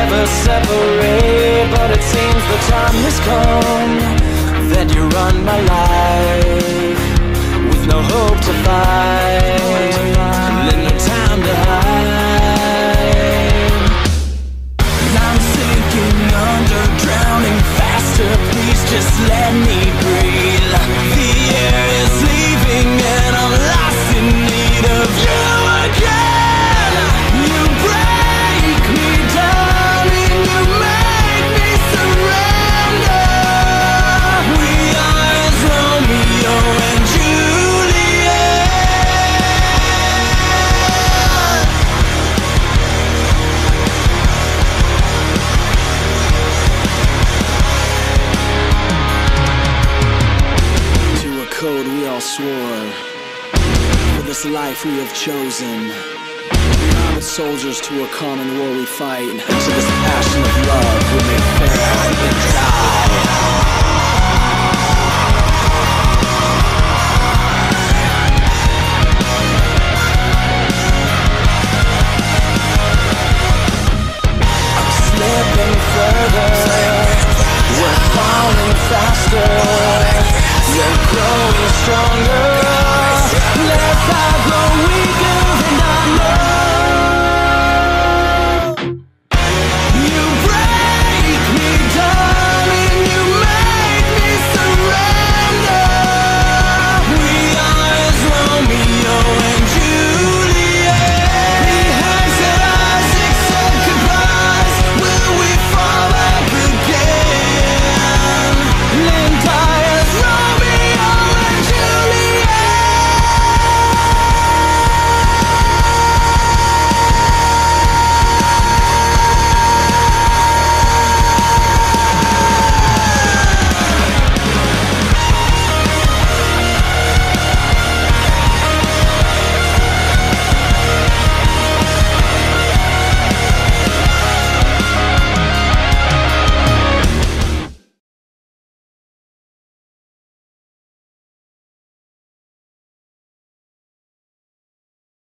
never separate, but it seems the time has come that you run my life with no hope to fight, and no time to hide. I'm sinking under, drowning faster, please just let me breathe. The air is leaving and I'm lost in need of you again. You break me down and you make me surrender. We are as Romeo and Juliet. To a code we all swore, for this life we have chosen. But soldiers to a common war we fight, to this passion of love we may fair and die. I'm slipping further, we're falling faster, we're growing stronger. Let's not grow weaker.